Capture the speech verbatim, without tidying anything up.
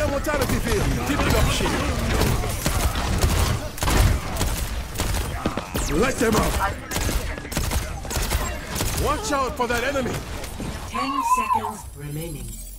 Fire mortality field. Keep it up, shit. Light them up. Watch out for that enemy. Ten seconds remaining.